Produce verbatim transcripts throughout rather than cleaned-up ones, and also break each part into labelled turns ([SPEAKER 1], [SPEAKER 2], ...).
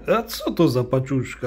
[SPEAKER 1] A co to za paczuszka?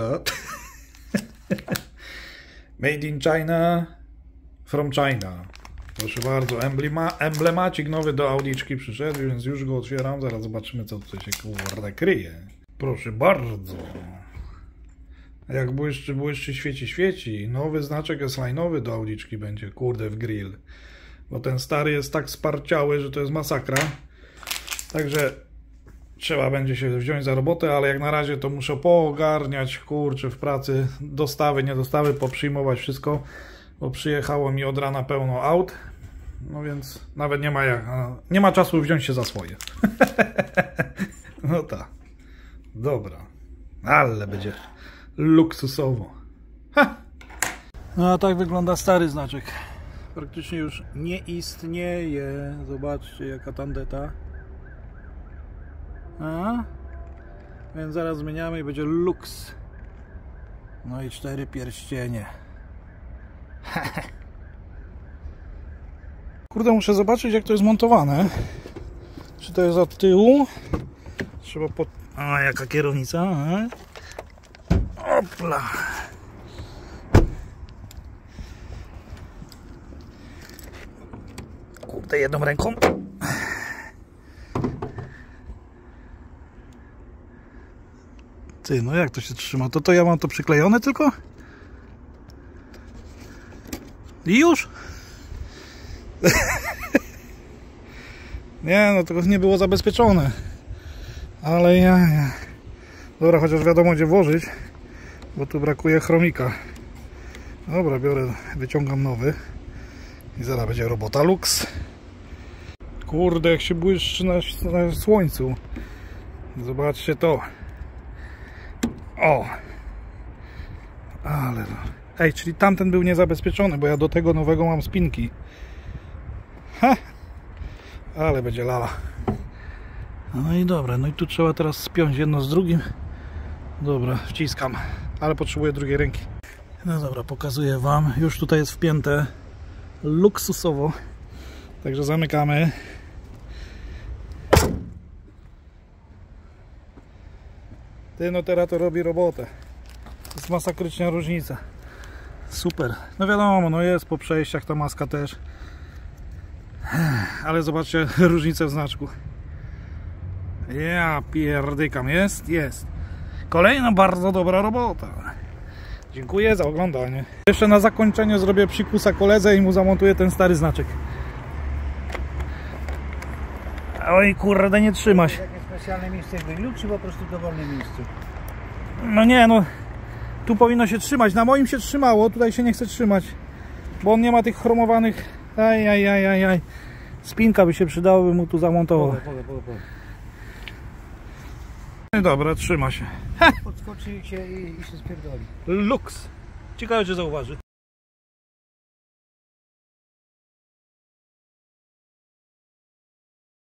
[SPEAKER 1] Made in China, from China. Proszę bardzo, emblema, emblemacik nowy do Audiczki przyszedł, więc już go otwieram. Zaraz zobaczymy, co tutaj się kurde kryje. Proszę bardzo. Jak błyszczy, błyszczy, świeci, świeci. Nowy znaczek S-line'owy do Audiczki będzie, kurde, w grill. Bo ten stary jest tak sparciały, że to jest masakra. Także trzeba będzie się wziąć za robotę, ale jak na razie to muszę poogarniać, kurczę, w pracy dostawy, niedostawy, poprzyjmować wszystko, bo przyjechało mi od rana pełno aut, no więc nawet nie ma jak, nie ma czasu wziąć się za swoje. No tak, dobra, ale będzie luksusowo. Ha! No a tak wygląda stary znaczek. Praktycznie już nie istnieje. Zobaczcie, jaka tandeta. A? Więc zaraz zmieniamy i będzie Lux. No i cztery pierścienie. Kurde, muszę zobaczyć, jak to jest montowane. Czy to jest od tyłu? Trzeba pod... A, jaka kierownica. A? Opla. Kurde, jedną ręką. Ty, no jak to się trzyma? To to ja mam to przyklejone tylko? I już? Nie, no to nie było zabezpieczone. Ale ja, ja. Dobra, chociaż wiadomo, gdzie włożyć, bo tu brakuje chromika. Dobra, biorę, wyciągam nowy i zaraz będzie robota Lux. Kurde, jak się błyszczy na, na słońcu. Zobaczcie to. O! Ale... Ej, czyli tamten był niezabezpieczony, bo ja do tego nowego mam spinki. Ha! Ale będzie lala. No i dobra, no i tu trzeba teraz spiąć jedno z drugim. Dobra, wciskam, ale potrzebuję drugiej ręki. No dobra, pokazuję wam. Już tutaj jest wpięte luksusowo. Także zamykamy. Ty, no teraz to robi robotę. To jest masakryczna różnica. Super. No wiadomo, no jest po przejściach ta maska też. Ale zobaczcie różnicę w znaczku. Ja pierdykam. Jest? Jest. Kolejna bardzo dobra robota. Dziękuję za oglądanie. Jeszcze na zakończenie zrobię psikusa koledze i mu zamontuję ten stary znaczek. Oj kurde, nie trzyma się.
[SPEAKER 2] Jakieś specjalne miejsce w grillu, czy po prostu w dowolnym miejscu?
[SPEAKER 1] No nie, no tu powinno się trzymać. Na moim się trzymało, tutaj się nie chce trzymać, bo on nie ma tych chromowanych. Aj, aj, aj, aj, aj. Spinka by się przydało, by mu tu zamontować. No dobra, trzyma się.
[SPEAKER 2] Podskoczy się i, i się spierdoli.
[SPEAKER 1] Lux. Ciekawe, czy zauważy.